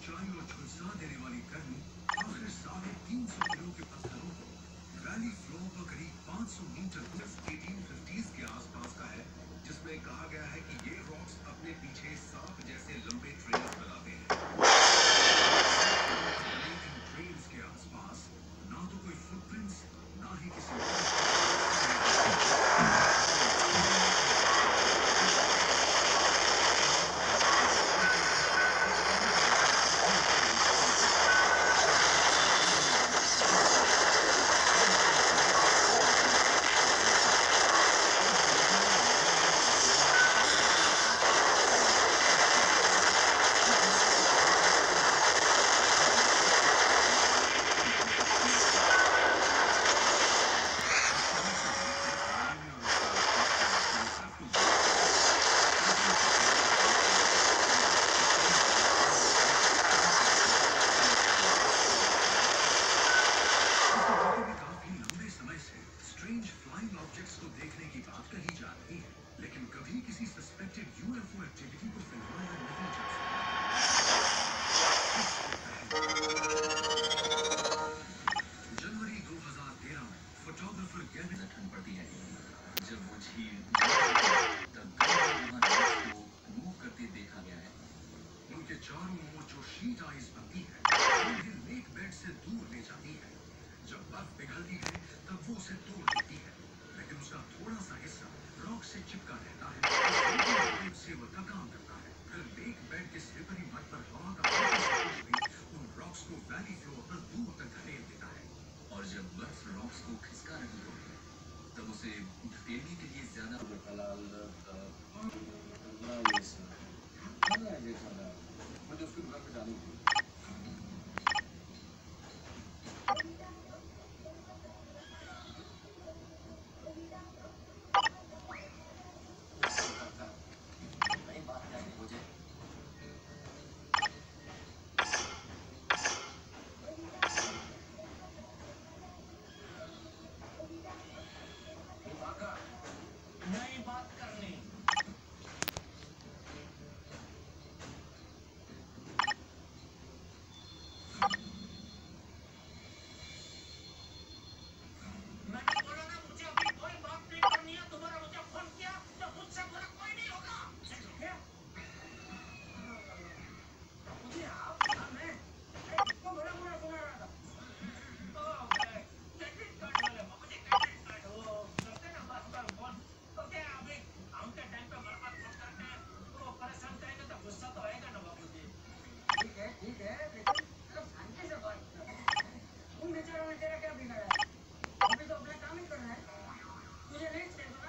ऊंचाई और झुलसा देने वाली गर्मी आखिर 350 किलो के पत्थरों को वैली फ्लोर पर करीब 500 मीटर 1850s के आसपास का है, जिसमें कहा गया है कि ये रॉक्स अपने पीछे सांप जैसे लंबे ट्रेल्स बनाते हैं। इन ट्रेल्स के आसपास ना तो कोई फुटप्रिंट्स, ना ही किसी स्ट्रेंज फ्लाइंग ऑब्जेक्ट्स को देखने की बात कही जा रही है, लेकिन कभी किसी सस्पेक्टेड यूएफओ एक्टिविटी को फिल्माया नहीं जा सका। जनवरी 2013 में फोटोग्राफर गैरी ठंड पड़ती है जब वो झील को मूव करते देखा गया है। उनके चारों ओर जो शीट आइस बनती है उन्हें लेक बेड से दूर ले जाती है। जब बर्फ पिघलती है तब वो उसे तोड़ देती है, लेकिन उसका थोड़ा सा हिस्सा रॉक से चिपका रहता है, सेवर का काम करता है। फिर लेक बेड के स्लिपरी मड पर हवा का भी उन रॉक्स को वैली फ्लोर पर दूर तक धकेल देता है, और जब बर्फ रॉक्स को खिसका रही होती है तब उसे धकेलने के लिए ज्यादा मुझे उसके घर पे जाने की तेरा क्या बिगाड़ा है? अभी तो अपना काम ही करना है, तुझे नहीं